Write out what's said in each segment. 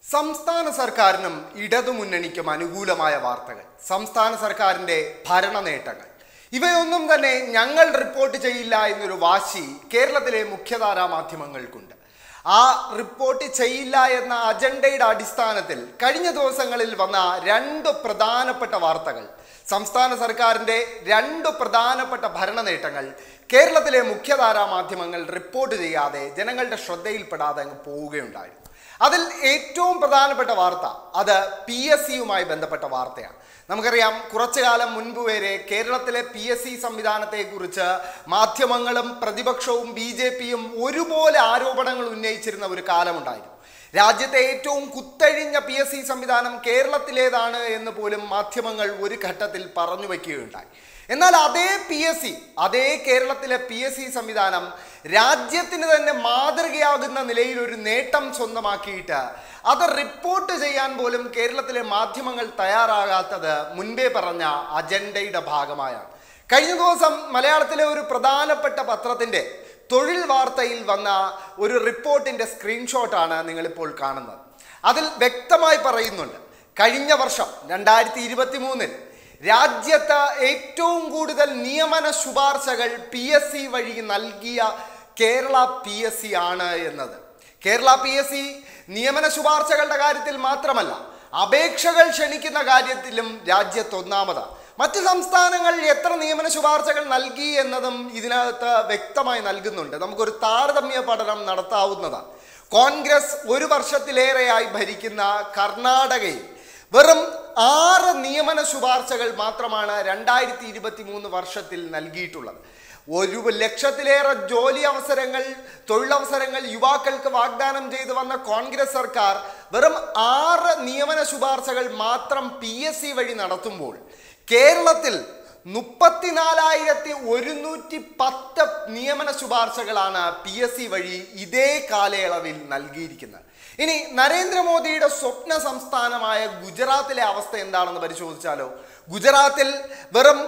സംസ്ഥാന സർക്കാരിനും ഇടതുമുന്നണിക്കും അനുകൂലമായ വാർത്തകൾ, സംസ്ഥാന സർക്കാരിൻ്റെ ഭരണ നേട്ടങ്ങൾ, ഇവയൊന്നും തന്നെ ഞങ്ങൾ റിപ്പോർട്ട് ചെയ്യില്ല എന്നൊരു വാശി കേരളത്തിലെ മുഖ്യധാരാ മാധ്യമങ്ങൾക്കുണ്ട്. ആ റിപ്പോർട്ട് ചെയ്യില്ല എന്ന അജണ്ടയുടെ അടിസ്ഥാനത്തിൽ കഴിഞ്ഞ ദിവസങ്ങളിൽ വന്ന രണ്ട് പ്രധാനപ്പെട്ട വാർത്തകൾ, സംസ്ഥാന സർക്കാരിൻ്റെ രണ്ട് പ്രധാനപ്പെട്ട ഭരണ നേട്ടങ്ങൾ കേരളത്തിലെ മുഖ്യധാരാ മാധ്യമങ്ങൾ റിപ്പോർട്ട് ചെയ്യാതെ ജനങ്ങളുടെ ശ്രദ്ധയിൽപ്പെടാതെ അങ്ങ് പോവുകയുണ്ടായിരുന്നു. അതിൽ ഏറ്റവും പ്രധാനപ്പെട്ട വാർത്ത അത് PSCയുമായി ബന്ധപ്പെട്ട വാർത്തയാണ്. നമുക്കറിയാം, കുറച്ചു കാലം മുൻപ് വരെ കേരളത്തിലെ PSC സംവിധാനത്തെക്കുറിച്ച് മാധ്യമങ്ങളും പ്രതിപക്ഷവും BJPയും ഒരുപോലെ ആരോപണങ്ങൾ ഉന്നയിച്ചിരുന്ന ഒരു കാലമുണ്ടായിരുന്നു. രാജ്യത്തെ ഏറ്റവും കുത്തഴിഞ്ഞ PSC സംവിധാനം കേരളത്തിലേതാണ് എന്ന് പോലും മാധ്യമങ്ങൾ ഒരു ഘട്ടത്തിൽ പറഞ്ഞു വയ്ക്കുകയുണ്ടായി. എന്നാൽ അതേ കേരളത്തിലെ PSC സംവിധാനം രാജ്യത്തിന് തന്നെ മാതൃകയാകുന്ന നിലയിൽ ഒരു നേട്ടം സ്വന്തമാക്കിയിട്ട് അത് റിപ്പോർട്ട് ചെയ്യാൻ പോലും കേരളത്തിലെ മാധ്യമങ്ങൾ തയ്യാറാകാത്തത് മുൻപേ പറഞ്ഞ അജണ്ടയുടെ ഭാഗമായാണ്. കഴിഞ്ഞ ദിവസം മലയാളത്തിലെ ഒരു പ്രധാനപ്പെട്ട പത്രത്തിൻ്റെ തൊഴിൽ വാർത്തയിൽ വന്ന ഒരു റിപ്പോർട്ടിൻ്റെ സ്ക്രീൻഷോട്ടാണ് നിങ്ങളിപ്പോൾ കാണുന്നത്. അതിൽ വ്യക്തമായി പറയുന്നുണ്ട്, കഴിഞ്ഞ വർഷം 2023 രാജ്യത്ത് ഏറ്റവും കൂടുതൽ നിയമന ശുപാർശകൾ PSC വഴി നൽകിയ കേരള PSC ആണ് എന്നത്. കേരള PSC നിയമന ശുപാർശകളുടെ കാര്യത്തിൽ മാത്രമല്ല, അപേക്ഷകൾ ക്ഷണിക്കുന്ന കാര്യത്തിലും രാജ്യത്തൊന്നാമതാണ്. മറ്റ് സംസ്ഥാനങ്ങൾ എത്ര നിയമന ശുപാർശകൾ നൽകി എന്നതും ഇതിനകത്ത് വ്യക്തമായി നൽകുന്നുണ്ട്. നമുക്കൊരു താരതമ്യ പഠനം നടത്താവുന്നതാണ്. കോൺഗ്രസ് ഒരു വർഷത്തിലേറെയായി ഭരിക്കുന്ന കർണാടകയിൽ വെറും 6 നിയമന ശുപാർശകൾ മാത്രമാണ് 2023 വർഷത്തിൽ നൽകിയിട്ടുള്ളത്. 1,00,000-ലേറെ തൊഴിലവസരങ്ങൾ യുവാക്കൾക്ക് വാഗ്ദാനം ചെയ്തു വന്ന കോൺഗ്രസ് സർക്കാർ വെറും 6 നിയമന ശുപാർശകൾ മാത്രം PSC വഴി നടത്തുമ്പോൾ കേരളത്തിൽ 34,110 നിയമന ശുപാർശകളാണ് PSC വഴി ഇതേ കാലയളവിൽ നൽകിയിരിക്കുന്നത്. ഇനി നരേന്ദ്രമോദിയുടെ സ്വപ്ന സംസ്ഥാനമായ ഗുജറാത്തിലെ അവസ്ഥ എന്താണെന്ന് പരിശോധിച്ചാലോ, ഗുജറാത്തിൽ വെറും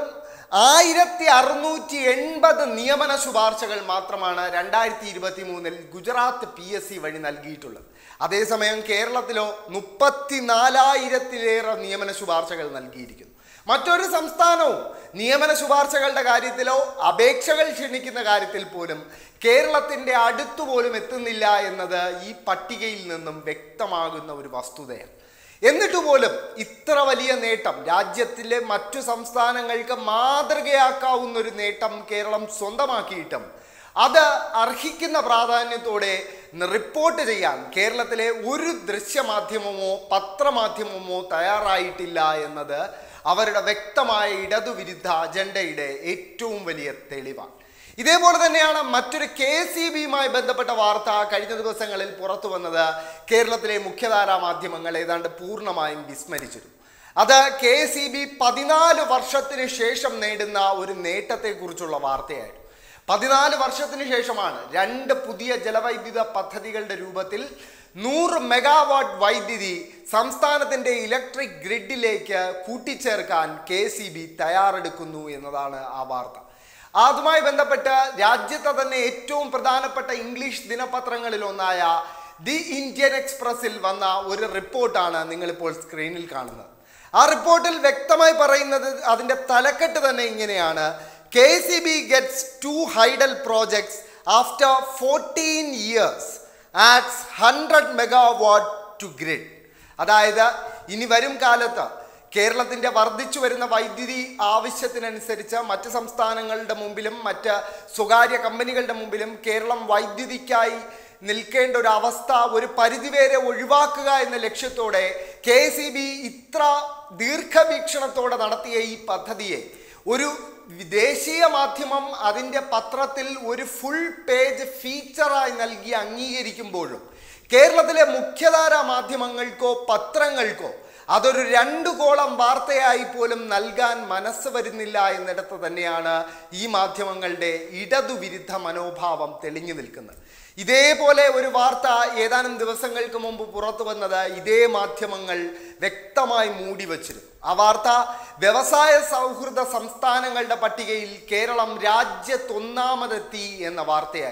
1680 നിയമന ശുപാർശകൾ മാത്രമാണ് 2023 ഗുജറാത്ത് PSC വഴി നൽകിയിട്ടുള്ളത്. അതേസമയം കേരളത്തിലോ 34,000-ലേറെ നിയമന ശുപാർശകൾ നൽകിയിരിക്കുന്നു. മറ്റൊരു സംസ്ഥാനവും നിയമന ശുപാർശകളുടെ കാര്യത്തിലോ അപേക്ഷകൾ ക്ഷണിക്കുന്ന കാര്യത്തിൽ പോലും കേരളത്തിൻ്റെ അടുത്തുപോലും എത്തുന്നില്ല എന്നത് ഈ പട്ടികയിൽ നിന്നും വ്യക്തമാകുന്ന ഒരു വസ്തുതയാണ്. എന്നിട്ട് പോലും ഇത്ര വലിയ നേട്ടം, രാജ്യത്തിലെ മറ്റു സംസ്ഥാനങ്ങൾക്ക് മാതൃകയാക്കാവുന്ന ഒരു നേട്ടം കേരളം സ്വന്തമാക്കിയിട്ടും അത് അർഹിക്കുന്ന പ്രാധാന്യത്തോടെ റിപ്പോർട്ട് ചെയ്യാൻ കേരളത്തിലെ ഒരു ദൃശ്യമാധ്യമമോ പത്രമാധ്യമമോ തയ്യാറായിട്ടില്ല എന്നത് അവരുടെ വ്യക്തമായ ഇടതുവിരുദ്ധ അജണ്ടയുടെ ഏറ്റവും വലിയ തെളിവാണ്. ഇതേപോലെ തന്നെയാണ് മറ്റൊരു KCBയുമായി ബന്ധപ്പെട്ട വാർത്ത കഴിഞ്ഞ ദിവസങ്ങളിൽ പുറത്തു വന്നത്. കേരളത്തിലെ മുഖ്യധാരാ മാധ്യമങ്ങൾ ഏതാണ്ട് പൂർണ്ണമായും വിസ്മരിച്ചിരുന്നു. അത് KCB 14 വർഷത്തിന് ശേഷം നേടുന്ന ഒരു നേട്ടത്തെക്കുറിച്ചുള്ള വാർത്തയായിരുന്നു. 14 വർഷത്തിന് ശേഷമാണ് 2 പുതിയ ജലവൈദ്യുത പദ്ധതികളുടെ രൂപത്തിൽ 100 മെഗാവാട്ട് വൈദ്യുതി സംസ്ഥാനത്തിൻ്റെ ഇലക്ട്രിക് ഗ്രിഡിലേക്ക് കൂട്ടിച്ചേർക്കാൻ KCB തയ്യാറെടുക്കുന്നു എന്നതാണ് ആ വാർത്ത. അതുമായി ബന്ധപ്പെട്ട് രാജ്യത്തെ തന്നെ ഏറ്റവും പ്രധാനപ്പെട്ട ഇംഗ്ലീഷ് ദിനപത്രങ്ങളിലൊന്നായ ദി ഇന്ത്യൻ എക്സ്പ്രസിൽ വന്ന ഒരു റിപ്പോർട്ടാണ് നിങ്ങളിപ്പോൾ സ്ക്രീനിൽ കാണുന്നത്. ആ റിപ്പോർട്ടിൽ വ്യക്തമായി പറയുന്നത്, അതിൻ്റെ തലക്കെട്ട് തന്നെ ഇങ്ങനെയാണ്: KCB gets 2 hydel projects after 14 years, adds 100 megawatt to grid. അതായത് ഇനി വരും കാലത്ത് കേരളത്തിൻ്റെ വർദ്ധിച്ചു വരുന്ന വൈദ്യുതി ആവശ്യത്തിനനുസരിച്ച് മറ്റ് സംസ്ഥാനങ്ങളുടെ മുമ്പിലും മറ്റ് സ്വകാര്യ കമ്പനികളുടെ മുമ്പിലും കേരളം വൈദ്യുതിക്കായി നിൽക്കേണ്ട ഒരു അവസ്ഥ ഒരു പരിധിവരെ ഒഴിവാക്കുക എന്ന ലക്ഷ്യത്തോടെ KCB ഇത്ര ദീർഘവീക്ഷണത്തോടെ നടത്തിയ ഈ പദ്ധതിയെ ഒരു ദേശീയ മാധ്യമം അതിൻ്റെ പത്രത്തിൽ ഒരു ഫുൾ പേജ് ഫീച്ചറായി നൽകി അംഗീകരിക്കുമ്പോഴും കേരളത്തിലെ മുഖ്യധാരാ മാധ്യമങ്ങൾക്കോ പത്രങ്ങൾക്കോ അതൊരു 2 കോളം വാർത്തയായി പോലും നൽകാൻ മനസ്സ് വരുന്നില്ല എന്നിടത്ത് തന്നെയാണ് ഈ മാധ്യമങ്ങളുടെ ഇടതുവിരുദ്ധ മനോഭാവം തെളിഞ്ഞു നിൽക്കുന്നത്. ഇതേപോലെ ഒരു വാർത്ത ഏതാനും ദിവസങ്ങൾക്ക് മുമ്പ് പുറത്തു വന്നത് ഇതേ മാധ്യമങ്ങൾ വ്യക്തമായി മൂടി വച്ചിരുന്നു. ആ വാർത്ത വ്യവസായ സൗഹൃദ സംസ്ഥാനങ്ങളുടെ പട്ടികയിൽ കേരളം രാജ്യത്തൊന്നാമതെത്തി എന്ന വാർത്തയായിരുന്നു.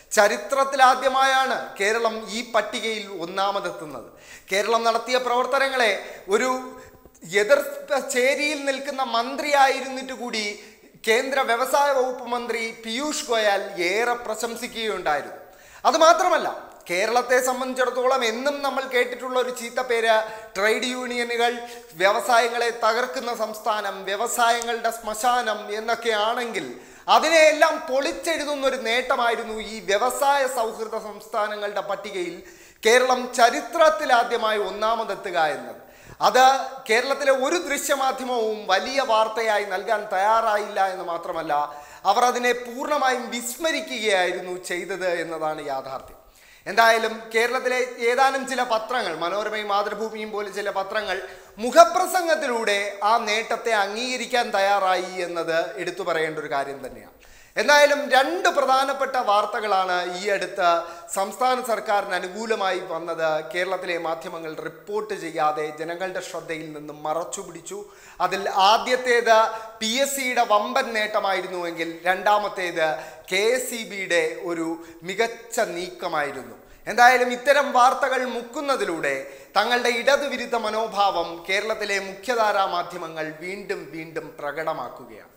ചരിത്രത്തിലാദ്യമായാണ് കേരളം ഈ പട്ടികയിൽ ഒന്നാമതെത്തുന്നത്. കേരളം നടത്തിയ പ്രവർത്തനങ്ങളെ ഒരു എതിർ ചേരിയിൽ നിൽക്കുന്ന മന്ത്രിയായിരുന്നിട്ട് കൂടി കേന്ദ്ര വ്യവസായ വകുപ്പ് മന്ത്രി പീയൂഷ് ഗോയൽ ഏറെ പ്രശംസിക്കുകയുണ്ടായിരുന്നു. അതുമാത്രമല്ല, കേരളത്തെ സംബന്ധിച്ചിടത്തോളം എന്നും നമ്മൾ കേട്ടിട്ടുള്ള ഒരു ചീത്തപ്പേര് ട്രേഡ് യൂണിയനുകൾ, വ്യവസായങ്ങളെ തകർക്കുന്ന സംസ്ഥാനം, വ്യവസായങ്ങളുടെ ശ്മശാനം എന്നൊക്കെ ആണെങ്കിൽ അതിനെയെല്ലാം പൊളിച്ചെഴുതുന്ന ഒരു നേട്ടമായിരുന്നു ഈ വ്യവസായ സൗഹൃദ സംസ്ഥാനങ്ങളുടെ പട്ടികയിൽ കേരളം ചരിത്രത്തിലാദ്യമായി ഒന്നാമതെത്തുക എന്നത്. അത് കേരളത്തിലെ ഒരു ദൃശ്യമാധ്യമവും വലിയ വാർത്തയായി നൽകാൻ തയ്യാറായില്ല എന്ന് മാത്രമല്ല, അവർ അതിനെ പൂർണ്ണമായും വിസ്മരിക്കുകയായിരുന്നു ചെയ്തത് എന്നതാണ് യാഥാർത്ഥ്യം. എന്തായാലും കേരളത്തിലെ ഏതാനും ചില പത്രങ്ങൾ, മനോരമയും മാതൃഭൂമിയും പോലെ ചില പത്രങ്ങൾ മുഖപ്രസംഗത്തിലൂടെ ആ നേട്ടത്തെ അംഗീകരിക്കാൻ തയ്യാറായി എന്നത് എടുത്തു പറയേണ്ട ഒരു കാര്യം തന്നെയാണ്. എന്തായാലും രണ്ട് പ്രധാനപ്പെട്ട വാർത്തകളാണ് ഈ അടുത്ത് സംസ്ഥാന സർക്കാരിന് അനുകൂലമായി വന്നത്. കേരളത്തിലെ മാധ്യമങ്ങൾ റിപ്പോർട്ട് ചെയ്യാതെ ജനങ്ങളുടെ ശ്രദ്ധയിൽ നിന്നും മറച്ചുപിടിച്ചു. അതിൽ ആദ്യത്തേത് PSCയുടെ വമ്പൻ നേട്ടമായിരുന്നുവെങ്കിൽ രണ്ടാമത്തേത് KSEBയുടെ ഒരു മികച്ച നീക്കമായിരുന്നു. എന്തായാലും ഇത്തരം വാർത്തകൾ മുക്കുന്നതിലൂടെ തങ്ങളുടെ ഇടതുവിരുദ്ധ മനോഭാവം കേരളത്തിലെ മുഖ്യധാരാ മാധ്യമങ്ങൾ വീണ്ടും വീണ്ടും പ്രകടമാക്കുകയാണ്.